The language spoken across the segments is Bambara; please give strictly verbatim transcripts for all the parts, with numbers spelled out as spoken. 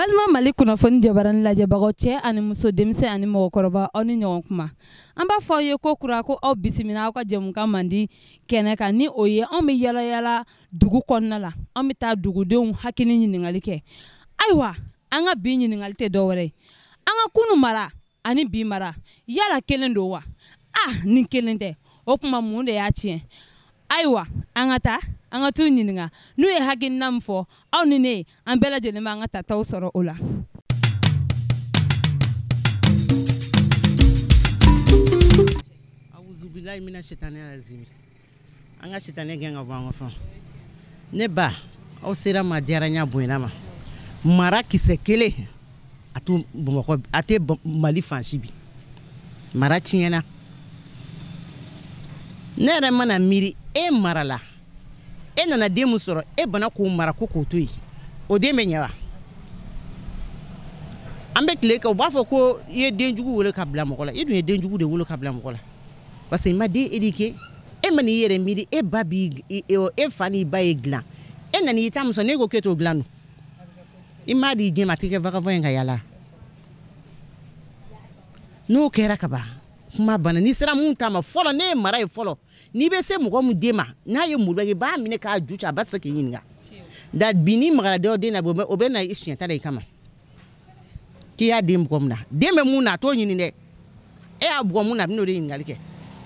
balma mali kunnafoni jabaran lajɛbagaw cɛ ani muso denmisɛn ani mɔgɔkɔrɔba aw ni ɲɔgɔn kuma an b'a fɔ aw ye ko kura ko aw bisimila aw ka jɛmukan mandi kɛnɛ kan ni o ye anw bɛ yala yala dugu kɔnɔna la an bɛ taa dugudenw hakili ɲininkali kɛ ayiwa an ka bi ɲininkali tɛ dɔwɛrɛ ye an ka kunu mara ani bi mara yala kelen don wa ah nin kelen tɛ o kuma mun de y'a tiɲɛ ayiwa an ka taa an ka t'u ɲininka n'u ye hakilina min fɔ aw ni ne an bɛɛ lajɛlen b'an ka tataw sɔrɔ o la. Awuzubilayi mina shetani razim. An ka shetani gɛn ka bɔ an ka fɛn. Ne ba aw sera ma diyara n y'a bonyana ma mara kisɛ kelen a tɛ Bamakɔ a tɛ Mali fan si bi mara tiɲɛna ne yɛrɛ mana miiri e mara la e nana den mun sɔrɔ e bana k'o mara ko k'o to yen o den bɛ ɲɛ wa an bɛ tile kɛ u b'a fɔ ko i ye den jugu wele ka bila mɔgɔ la i dun ye den jugu de wele ka bila mɔgɔ la parce que i ma den éduqué e ma n'i yɛrɛ miiri e ba b'i e fa n'i ba ye dilan e nana i ta muso ne ko k'e t'o dilan no i m'a di diɲɛ ma a tɛ kɛ vagabond ye ka yala n'o kɛra ka ban kuma bana ni sera mun ta ma fɔlɔ ne ye mara ye fɔlɔ n'i bɛ se mɔgɔ mun den ma n'a ye mulu i b'a minɛ k'a ju ci a ba se k'i ɲininka da bi ni magara dɔ den na o bɛ na i siɲɛ ta la i kama k'i y'a den bugɔ mun na den bɛ mun na a t'o ɲini dɛ e y'a bugɔ mun na a bɛ n'o de ɲininkali kɛ.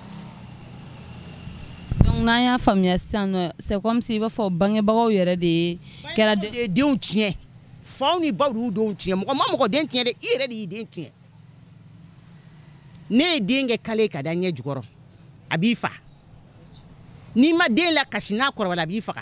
donc n'an y'a faamuya sisan nɔ c'est comme si i b'a fɔ bangebagaw yɛrɛ de ye kɛra de denw tiɲɛ faw ni baw de y'u denw tiɲɛ mɔgɔ ma mɔgɔ den tiɲɛ dɛ i yɛrɛ de y'i den tiɲɛ. Ne ye den kɛ kale ka da ɲɛ jukɔrɔ a b'i fa n'i ma den la kasi n'a kɔrɔbala a b'i faga.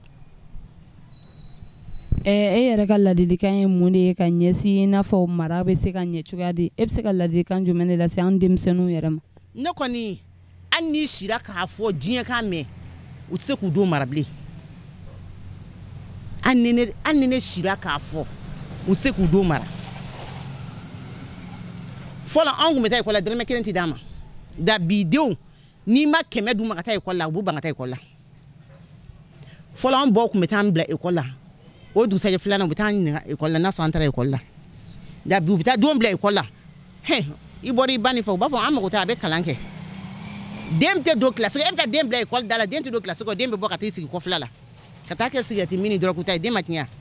e yɛrɛ ka ladilikan ye mun de ye ka ɲɛsin i n'a fɔ mara bɛ se ka ɲɛ cogoya di e bɛ se ka ladilikan jumɛn de lase an denmisɛnninw yɛrɛ ma. Ne kɔni hali n'i sira k'a fɔ diɲɛ k'a mɛn u tɛ se k'u denw mara bilen hali ni ne sira k'a fɔ u tɛ se k'u denw mara. Fɔlɔ anw kun bɛ taa ekɔli la dɔrɔmɛ kelen tɛ d'a ma da bi denw n'i ma kɛmɛ d'u ma ka taa ekɔli la u b'u ban ka taa ekɔli la fɔlɔ an baw kun bɛ taa an bila ekɔli la o dugusajɛ filanan u bɛ taa an ɲininka ekɔli la n'a sɔrɔ an taara ekɔli la da bi u bɛ taa denw bila ekɔli la hɛn i bɔra i ba nin fɛ u b'a fɔ an mago t'a a bɛ kalan kɛ den tɛ don kilasi e bɛ taa den bila ekɔli da la den tɛ don kilasi kɔnɔ den bɛ bɔ ka t'i sigi kɔfɛla la ka taa kɛ sigɛrɛti min ni dɔrɔn k'u ta ye den ma tiɲɛ.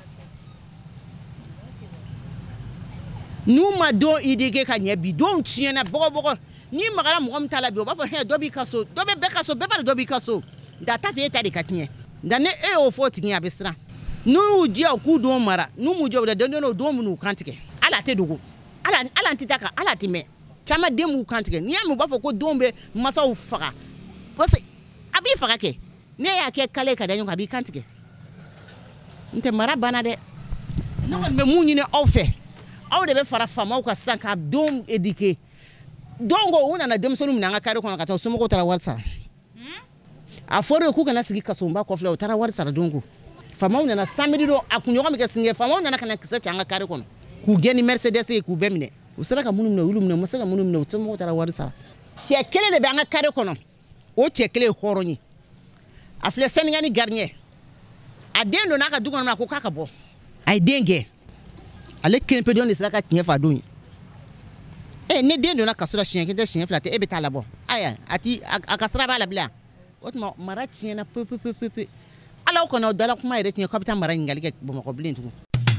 N'u ma don éduqué ka ɲɛ bi denw tiɲɛna bɔgɔbɔgɔ ni magara mɔgɔ min t'a la bi o b'a fɔ hɛ dɔ b'i ka so dɔ bɛ bɛɛ ka so bɛɛ b'a dɔn dɔ b'i ka so nka a t'a fɛ e ta de ka tiɲɛ nka ni e y'o fɔ o tigi a bɛ siran n'u y'u diya u k'u denw mara n'u m'u diya u la dɔɔnin o denw min'u kan tigɛ hali a tɛ dogo hali an tɛ taa kan hali a tɛ mɛn caman den b'u kan tigɛ n'i y'a mɛn u b'a fɔ ko denw bɛ masaw faga parce que a b'i faga kɛ ne y'a kɛ kale ka da ɲɔgɔn kan a b'i kan tigɛ n tɛ mara banna dɛ ne kɔni bɛ mun ɲini aw fɛ. Aw de bɛ fara faamaw ka sisan ka denw éduqué dɔw ko u nana denmisɛnninw minɛ an ka carré kɔnɔ ka taa somɔgɔw taara wari sara a fɔra k'u kana sigi kasonba kɔfɛla u taara wari sara don ko faamaw nana samedi don a kunɲɔgɔn bɛ kɛ sini faamaw nana ka na kisɛ cɛ an ka carré kɔnɔ k'u gɛn ni Mercedes ye k'u bɛɛ minɛ u sera ka minnu minɛ olu minɛ u ma se ka minnu minɛ u somɔgɔw taara wari sara cɛ kelen de bɛ an ka carré kɔnɔ o cɛ kelen ye hɔrɔn ye a filɛ Sɛnɛgali ni gardien a den don n'a ka du kɔnɔ a ko k'a ka bɔ a ye den gɛn ale kelen pe dɔrɔn de sera ka tiɲɛ fa don ye e ne den donna kaso la siɲɛ kelen tɛ siɲɛ fila tɛ e bɛ taa labɔ aya a ti a ka sira b'a la bilen o tuma mara tiɲɛna pe pe pe pe ala kɔni aw dala kuma yɛrɛ tiɲɛ k'aw bɛ taa mara ɲininkali kɛ Bamakɔ bilen tugun.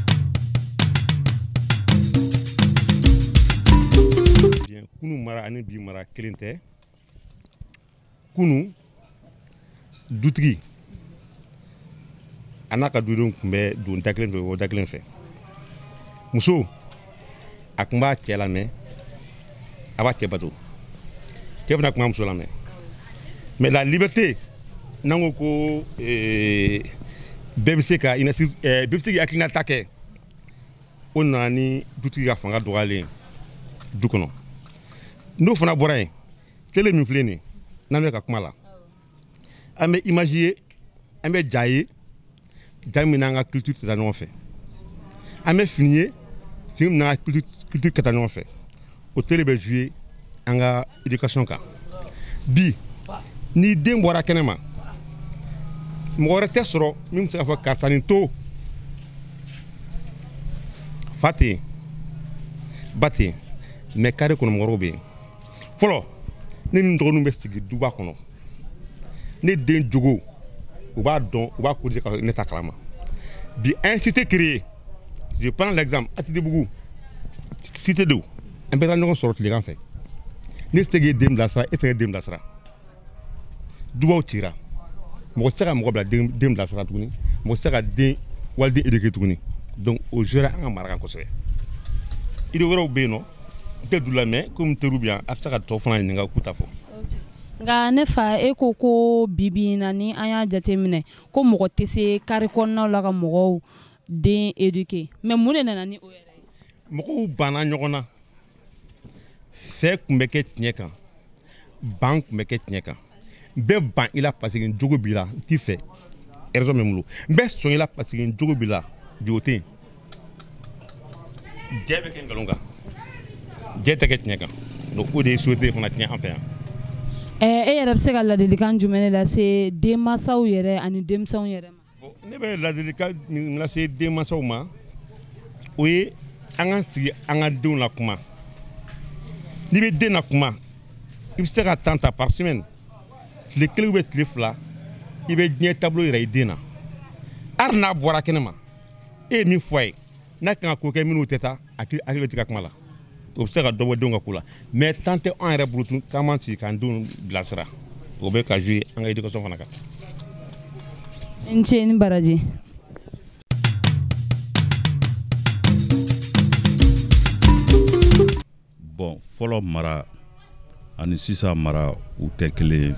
Kunu mara ani bi mara kelen tɛ kunu dutigi a n'a ka dudenw tun bɛ don da kelen fɛ o da kelen fɛ. Muso a tun b'a cɛ lamɛn a b'a cɛ bato cɛ fana tun b'a muso lamɛn mais la liberté n'an ko ko bɛɛ bɛ se ka bɛɛ bɛ se k'i hakilinata kɛ o nana ni dutigi ka fanga dɔgɔyalen du kɔnɔ n'o fana bɔra yen télé min filɛ nin ye n'an bɛ ka kuma la an bɛ image ye an bɛ ja ye ja min n'an ka culture tɛ taa ɲɔgɔn fɛ an bɛ fini ye fini n'a culture ka taa ɲɔgɔn fɛ o télé bɛ jouer an ka éducation kan bi ni den bɔra kɛnɛ ma mɔgɔ wɛrɛ tɛ sɔrɔ min bɛ se ka fɔ karisa nin to Fate, bate, mais carré qu'on m'a robé. Follow, ni nous devons investiguer du bas qu'on a. Ni d'un jogo, ou bas don, ou bas courir quand n'est acclamé. Bien incité créé. Je prends l'exemple. À titre beaucoup. Cité d'eau. Un peu de sorte les grands faits. Ni c'est dem la sa, et c'est dem la sa. Du bas au tira. Moi c'est à moi dem dem la sa tourner. Moi c'est à dem walde éduquer tourner. Donc au jour à un marquant comme ça. Il devrait au béno. Peut-être de la main comme te roubien. Après ça t'offre un n'inga coup ta fo. Nga ne fa e ko ko bibi nani anya jatemine ko mogo tese kari konna la ka mogo den éduquer mais mun ne nana ni o yɛrɛ mogo bana ɲɔgɔn na fɛ kun bɛ kɛ tiɲɛ kan ban kun bɛ kɛ tiɲɛ kan bɛɛ ban i la parce que n jogo b'i la n t'i fɛ raison bɛ n bolo n bɛ sɔn i la parce que n jogo b'i la bi o tɛ yen jɛ bɛ kɛ nkalon kan jɛ tɛ kɛ tiɲɛ kan donc o de ye société fana tiɲɛ an fɛ yan. e yɛrɛ bɛ se ka ladilikan jumɛn de lase denmansaw yɛrɛ ani denmisɛnw yɛrɛ ma. Bon ne bɛ ladilikan min lase denmansaw ma o ye an ka sigi an ka denw la kuma n'i bɛ den na kuma i bɛ se ka temps ta par semaine tile kelen ou bien tile fila i bɛ diɲɛ taabolo yira i den na hali n'a bɔra kɛnɛ ma e ye min fɔ a ye n'a kan ka ko kɛ minnu tɛ taa hakili bɛ tigɛ kuma la. O bɛ se ka dɔ bɔ denw ka ko la mais tant tɛ an yɛrɛ bolo tun k'an man sigi k'an denw bilasira o bɛ ka jouer an ka éducation fana kan. n ce ni baraji. Bon fɔlɔ mara ani sisan mara u tɛ kelen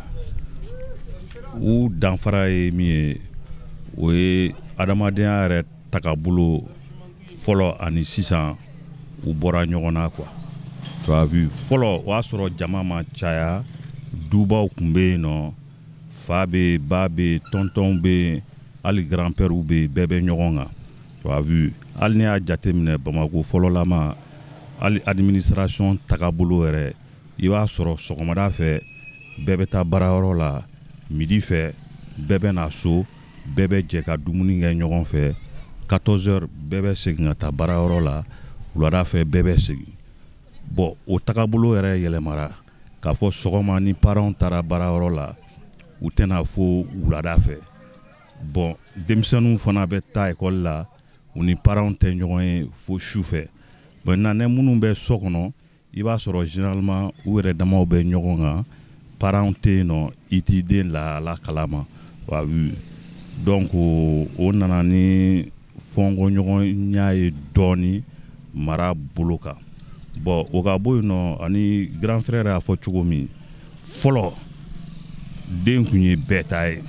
u danfara ye min ye o ye adamadenya yɛrɛ tagabolo fɔlɔ ani sisan u bɔra ɲɔgɔn na quoi. Tu as vu fɔlɔ o y'a sɔrɔ jama ma caya dubaw kun bɛ yen nɔ fa bɛ ba bɛ tɔntɔnw bɛ hali grand père bɛ bɛɛ bɛ ɲɔgɔn kan. Tu as vu hali ni y'a jateminɛ Bamako fɔlɔlama hali administration tagabolo yɛrɛ i b'a sɔrɔ sɔgɔmada fɛ bɛɛ bɛ taa baarayɔrɔ la midi fɛ bɛɛ bɛ na so bɛɛ bɛ jɛ ka dumuni kɛ ɲɔgɔn fɛ quatorze heures bɛɛ bɛ segin ka taa baarayɔrɔ la wulada fɛ bɛɛ bɛ segin. Bon o tagabolo yɛrɛ yɛlɛmara k'a fɔ sɔgɔma ni parents taara baarayɔrɔ la u tɛna fo wulada fɛ. Bon denmisɛnninw fana bɛ taa école la u ni parents tɛ ɲɔgɔn ye fo su fɛ. Maintenant ne minnu bɛ so kɔnɔ i b'a sɔrɔ généralement u yɛrɛ damaw bɛ ɲɔgɔn kan parents tɛ yen nɔ i t'i den lahala kalama. Wa vu donc o nana ni fɔnkɔɲɔgɔnya ye dɔɔni mara bolo kan. Bon o ka bɔ yen nɔ ani grand frère y'a fɔ cogo min fɔlɔ den kun ye bɛɛ ta ye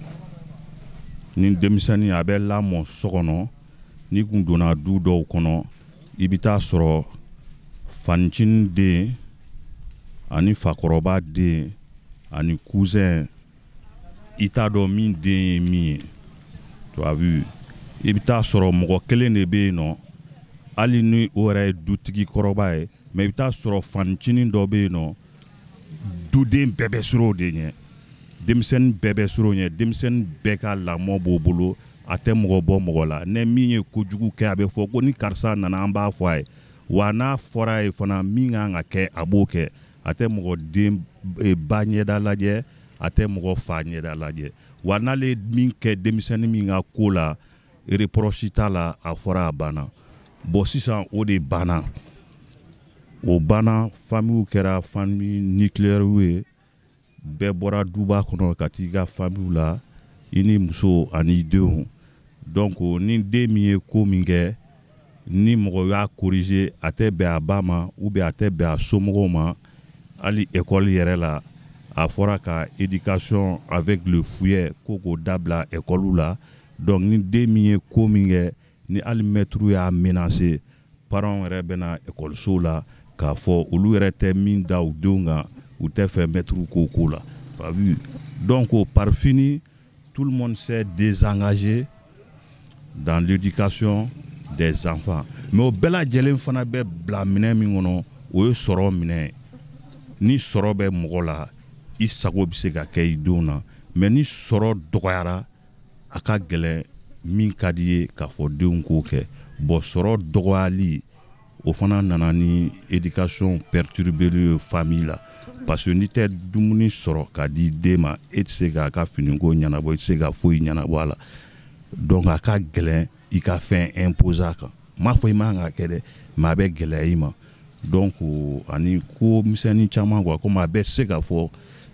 ni denmisɛnnin a bɛ lamɔ so kɔnɔ n'i kun donna du dɔw kɔnɔ i bɛ taa sɔrɔ fanicinin den ani fakɔrɔba den ani cousin i t'a dɔn min den ye min ye. Tu as vu i bɛ taa sɔrɔ mɔgɔ kelen de bɛ yen nɔ hali ni o yɛrɛ ye dutigi kɔrɔba ye mais i bɛ taa sɔrɔ fanicinin dɔ bɛ yen nɔ duden bɛɛ bɛ siran o de ɲɛ denmisɛnnin bɛɛ bɛ siran o ɲɛ denmisɛnnin bɛɛ ka lamɔ b'o bolo a tɛ mɔgɔ bɔ mɔgɔ la ne min ye kojugu kɛ a bɛ fɔ ko ni karisa nana an b'a fɔ a ye wa n'a fɔra a ye fana min kan ka kɛ a b'o kɛ a tɛ mɔgɔ den ba ɲɛda lajɛ a tɛ mɔgɔ fa ɲɛda lajɛ wa n'ale min kɛ denmisɛnnin min ka ko la reproche t'a la a fɔra a banna. Bon sisan o de banna o banna famille kɛra famille nucléaire ye bɛɛ bɔra duba kɔnɔ ka t'i ka famille la i ni muso ani denw donc ni den min ye ko min kɛ ni mɔgɔ y'a corriger a tɛ bɛn a ba ma ou bien a tɛ bɛn a somɔgɔw ma hali école yɛrɛ la a fɔra ka éducation avec le fouet ko k'o dabila école la donc ni den min ye ko min kɛ ni hali maître y'a menacé parents yɛrɛ bɛna écoleso la k'a fɔ olu yɛrɛ tɛ min da u denw kan u tɛ fɛ maître ko ko la. T'as vu donc par fini tout le monde s'est désengagé dans l'éducation des enfants mais o bɛɛ lajɛlen fana bɛ bila minɛ min kɔnɔ o ye sɔrɔ minɛ ni sɔrɔ bɛ mɔgɔ la i sago bɛ se ka kɛ i denw na mais ni sɔrɔ dɔgɔyara a ka gɛlɛn min ka di ye k'a fɔ denw k'o kɛ bon sɔrɔ dɔgɔyali o fana nana ni éducation perturbée famille la parce que n'i tɛ dumuni sɔrɔ ka di den ma e tɛ se k'a ka finiko ɲɛnabɔ i tɛ se ka foyi ɲɛnabɔ a la donc a ka gɛlɛn i ka fɛn imposer a kan m'a fɔ i man ka kɛ dɛ mais a bɛ gɛlɛya i ma donc ani ko misɛnnin caman quoi comme a bɛ se ka fɔ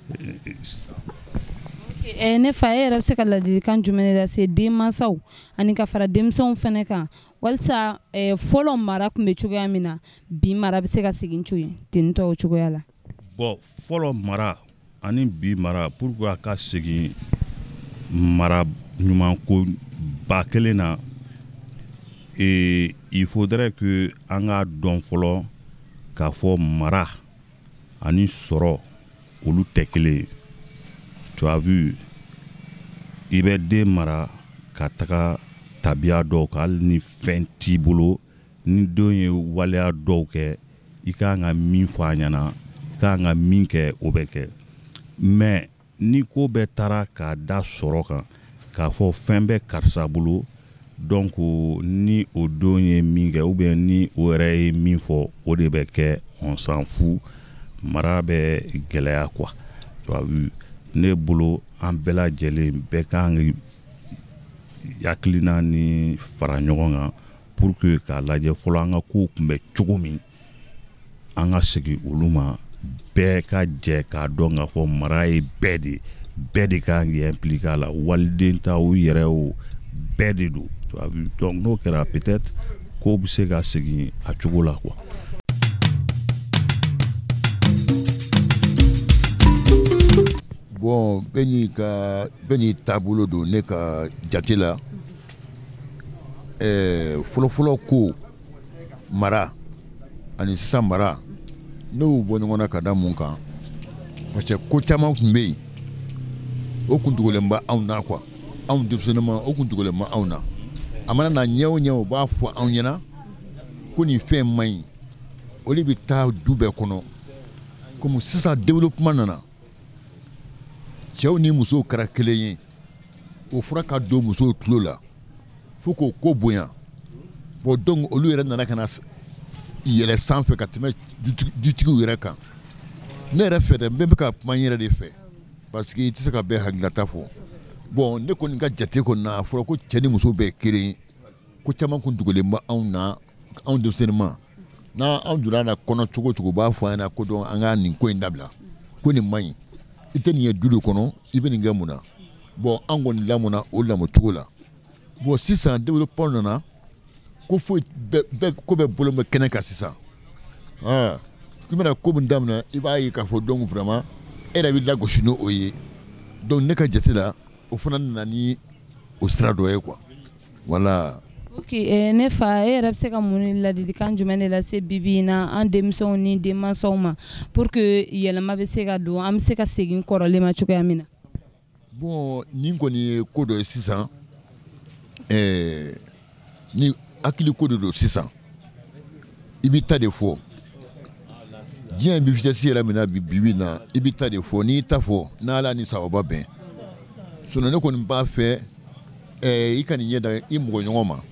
ne fa e yɛrɛ bɛ se ka ladilikan jumɛn de lase denmansaw ani ka fara denmisɛnw fɛnɛ kan walasa fɔlɔ mara tun bɛ cogoya min na bi mara bɛ se ka segin cogo ten tɔ o cogoya la. Bon fɔlɔ mara ani bi mara pourquoi a ka segin mara ɲuman ko ba kelen na et il faudrait que an ka dɔn fɔlɔ k'a fɔ mara ani sɔrɔ olu tɛ kelen ye. Tu as vu i bɛ den mara ka taga tabiya dɔw kan hali ni fɛn t'i bolo ni denw ye waleya dɔw kɛ i kan ka min fɔ a ɲɛna i kan ka min kɛ o bɛ kɛ mais ni ko bɛɛ taara k'a da sɔrɔ kan k'a fɔ fɛn bɛ karisa bolo donc ni o don ye min kɛ ou bien ni o yɛrɛ ye min fɔ o de bɛ kɛ on s'en fout mara bɛ gɛlɛya quoi tu as vu ne bolo an bɛɛ lajɛlen bɛɛ kan hakilina ni fara ɲɔgɔn kan pour que k'a lajɛ fɔlɔ an ka kow tun bɛ cogo min an ka segin olu ma bɛɛ ka jɛ k'a dɔn k'a fɔ mara ye bɛɛ de bɛɛ de kan k'i impliquer a la waliden ta u yɛrɛ o bɛɛ de don donc n'o kɛra peut-être ko bɛ se ka segin a cogo la quoi. Bon beni ka beni taabolo don ne ka jate la eh fɔlɔfɔlɔ ko mara ani sisan mara n'o bɔ ɲɔgɔn na ka da mun kan parce que ko caman tun bɛ yen o kun tugulen bɛ anw na quoi anw denmisɛnninw ma o kun tugulen bɛ anw na a mana na ɲɛ o ɲɛ o b'a fɔ anw ɲɛna ko nin fɛn man ɲi o de bɛ taa du bɛɛ kɔnɔ comme sisan développement nana cɛw ni musow kɛra kelen ye o fɔra ka don musow tulo la fo k'o ko bonya bon donc olu yɛrɛ nana ka na yɛlɛ sanfɛ ka tɛmɛ dutigiw yɛrɛ kan ne yɛrɛ fɛ dɛ n bɛ bɛ ka kuma n yɛrɛ de fɛ parce que i tɛ se ka bɛɛ hakililata fɔ bon ne kɔni ka jate kɔni na a fɔra ko cɛ ni muso bɛɛ kelen ye ko caman kun dogolen bɛ anw na anw denmisɛnnin ma n'anw donna na kɔnɔ cogo o cogo u b'a fɔ an ɲɛna ko donc an ka nin ko in dabila ko nin man ɲi i tɛ nin ye du de kɔnɔ i bɛ nin kɛ mun na bon an kɔni lamɔna o lamɔ cogo la bon sisan développement nana ko foyi bɛɛ ko bɛɛ bolo bɛ kɛnɛ kan sisan ah k'i bɛna ko min daminɛ i b'a ye k'a fɔ donc vraiment e yɛrɛ bɛ lagosi n'o ye donc ne ka jate la o fana nana ni o sira dɔ ye quoi voilà. Ok ne fa e yɛrɛ bɛ se ka mun ladilikan jumɛn de lase bibi in na an denmisɛnw ni denmansaw ma pour que yɛlɛma bɛ se ka don an bɛ se ka segin kɔrɔlen ma cogoya min na. Bon nin kɔni ye ko dɔ ye sisan ɛɛ ni hakili ko de don sisan i b'i ta de fɔ diɲɛ bi vitesse yɛrɛ min na bibi in na i b'i ta de fɔ n'i ta fɔ n'Ala ni sababa bɛn sinon ne kɔni b'a fɛ ɛɛ i ka nin ɲɛ da i mɔgɔ ɲɔgɔn ma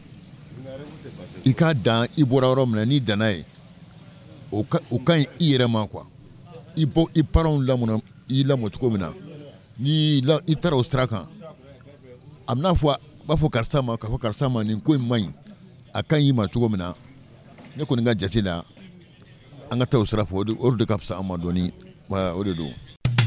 i k'a dan i bɔra yɔrɔ min na n'i danna ye o ka o ka ɲi i yɛrɛ ma quoi i bɔ i parents lamɔna i lamɔ cogo min na ni la i taara o sira kan a bɛna fɔ b'a fɔ karisa ma k'a fɔ karisa ma nin ko in man ɲi a ka ɲi i ma cogo min na ne kɔni ka jate la an ka taa o sira fɛ o de o de ka fisa an ma dɔɔni o de don.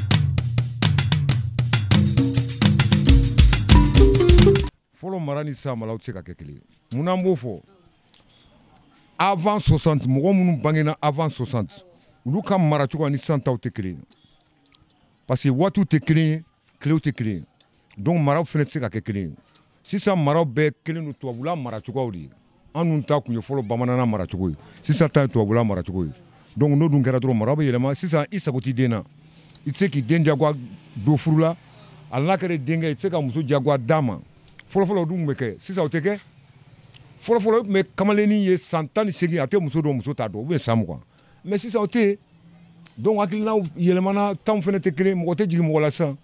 Fɔlɔ mara ni sisan mara o tɛ se ka kɛ kelen ye mun na an b'o fɔ avant soixante mɔgɔ minnu bangena avant soixante olu ka mara cogo ni sisan taw tɛ kelen ye parce que waatiw tɛ kelen ye tilew tɛ kelen ye donc maraw fana tɛ se ka kɛ kelen ye sisan maraw bɛɛ kelen don tubabula mara cogoyaw de ye an dun ta kun ye fɔlɔ bamanana mara cogo ye sisan ta ye tubabula mara cogo ye donc n'o dun kɛra dɔrɔn maraw bɛ yɛlɛma sisan i sago t'i den na i tɛ se k'i den jagoya don furu la hali n'a kɛra denkɛ i tɛ se ka muso jagoya d'a ma fɔlɔfɔlɔ o dun tun bɛ kɛ sisan o tɛ kɛ fɔlɔfɔlɔ o tun bɛ kamalennin ye san tan ni seegin a tɛ muso dɔn muso t'a dɔn ou bien san mugan mais sisan o tɛ yen donc hakilinaw yɛlɛmana tanw fana tɛ kelen mɔgɔ tɛ jigin mɔgɔ la sisan.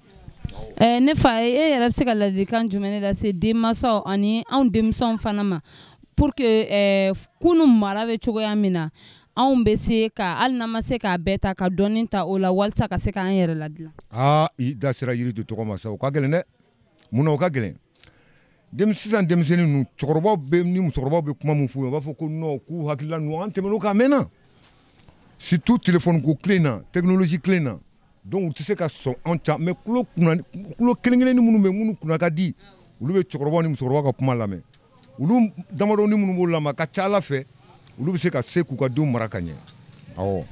ne fa e yɛrɛ bɛ se ka ladilikan jumɛn de lase denmansaw ani anw denmisɛnw fana ma pour que eh, kunu mara bɛ cogoya min na anw bɛ se ka hali n'an ma se k'a bɛɛ ta ka dɔɔni ta o la walasa ka se k'an yɛrɛ ladilan. aa i da sera yiri de tɔgɔ ma sa o ka gɛlɛn dɛ mun na o ka gɛlɛn sisan denmisɛnnin ninnu cɛkɔrɔbaw bɛ ni musokɔrɔbaw bɛ kuma min f'u ye u b'a fɔ ko non k'u hakilila ninnu an tɛmɛn'o kan a mɛnna surtout téléphone ko tile in na technologie tile in na donc u tɛ se ka sɔn anw ta mais kulo kulo kelen-kelennin minnu bɛ minnu kunna ka di olu bɛ cɛkɔrɔbaw ni musokɔrɔbaw ka kuma lamɛn olu damadɔni minnu b'o lamɛn ka ca Ala fɛ olu bɛ se ka se k'u ka denw mara ka ɲɛ awɔ.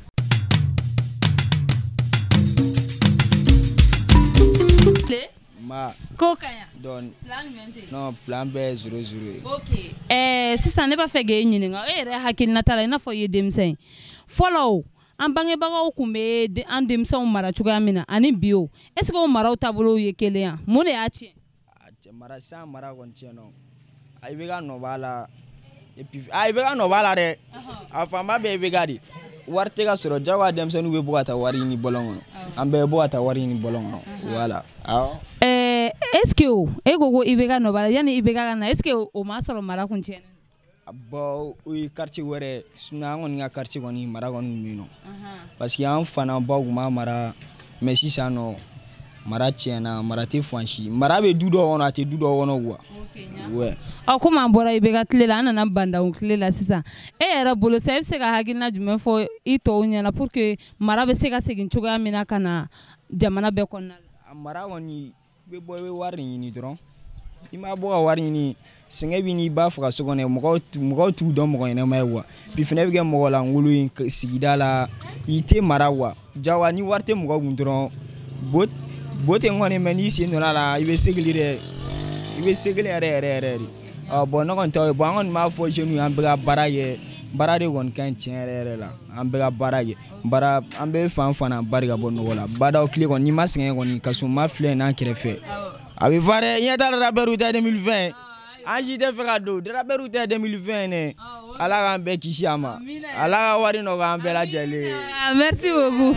Ma ko kaɲa don plan jumɛn tɛ yen? non plan bɛɛ zéro zéro ye. ok ɛɛ sisan ne b'a fɛ k'e ɲininka e yɛrɛ hakilinata la i n'a fɔ i ye denmisɛn ye fɔlɔ o an bangebagaw tun bɛ an denmisɛnw mara cogoya min na ani bi o est ce que o maraw taabolo ye kelen ya mun de y'a tiɲɛ? a cɛ mara sisan mara kɔni tiɲɛna i bɛ ka nɔ b'a la et puis a i bɛ ka nɔ b'a la dɛ a fanba bɛɛ i bɛ ka de wari tɛ ka sɔrɔ jagoya denmisɛnninw bɛ bɔ ka taa wari ɲini bɔlɔn kɔnɔ an bɛɛ bɛ bɔ ka taa wari ɲini bɔlɔn kɔnɔ voilà awɔ. ɛɛ est ce que o e ko ko i bɛ ka nɔ b'a la yanni i bɛ ka na est ce que o ma sɔrɔ mara kun tiɲɛnen don? bon o ye quartier wɛrɛ sinon an kɔni ka quartier kɔni mara kɔni bɛ yen nɔ parce que an fana baw tun b'a mara mais sisan nɔ mara tiɲɛna mara tɛ fan si mara bɛ du dɔw kɔnɔ a tɛ du dɔw kɔnɔ quoi. ouais. ɔ komi an bɔra i bɛ ka tile la an nana bandaw tile la sisan e yɛrɛ bolo sa e bɛ se ka hakilina jumɛn fɔ i tɔw ɲɛna pour que mara bɛ se ka segin cogoya min na ka na jamana bɛɛ kɔnɔna la? a mara kɔni i bɛ bɔ i bɛ wari ɲini dɔrɔn i ma bɔ ka wari ɲini sɛgɛn bɛ n'i ba faga so kɔnɔ mɔgɔw mɔgɔw t'u dɔn mɔgɔ ɲɛnama ye wa puis fana bɛ kɛ mɔgɔ lankolon ye sigida la i tɛ mara wa jawa ni wari tɛ mɔgɔ kun dɔrɔn bo bo tɛ kɔni mɛ n'i sen donna la i bɛ segili dɛ i bɛ segili yɛrɛ yɛrɛ yɛrɛ de ɔ bɔn ne kɔni t'o ye bɔn an kɔni b'a fɔ jeunes ye an bɛ ka baara kɛ baara de kɔni ka ɲi tiɲɛ yɛrɛ yɛrɛ la an bɛ ka baara kɛ baara an bɛ fan fana bari ka bɔ nɔgɔ la badaw tile kɔni n'i ma sɛgɛn kɔni ka sɔn ma filɛ n'an kɛrɛfɛ a bɛ fa dɛ ɲɛ t'a la rapɛriw tɛ deux mille vingt an si tɛ fɛ ka don rapɛriw tɛ deux mille vingt dɛ ala k'an bɛɛ kisi a ma ala ka wari nɔgɔya an bɛɛ lajɛlen ye. merci beaucoup.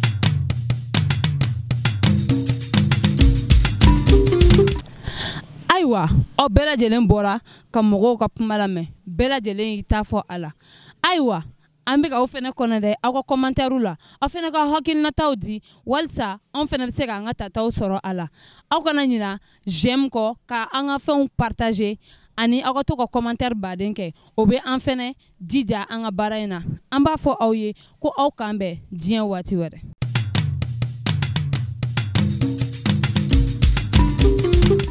ayiwa aw bɛɛ lajɛlen bɔra ka mɔgɔw ka kuma lamɛn bɛɛ lajɛlen y'i ta fɔ a la ayiwa an bɛ aw fɛnɛ kɔnɔ dɛ aw ka commentaire la aw fɛnɛ ka hakilinataw di walasa anw fɛnɛ bɛ se k'an ka tataw sɔrɔ a la aw kana ɲina j'aime kɔ ka an ka fɛnw partager ani aw ka to ka commentaire baden kɛ o bɛ an fɛnɛ jija an ka baara in na an b'a fɔ aw ye ko aw k'an bɛn diɲɛ waati wɛrɛ.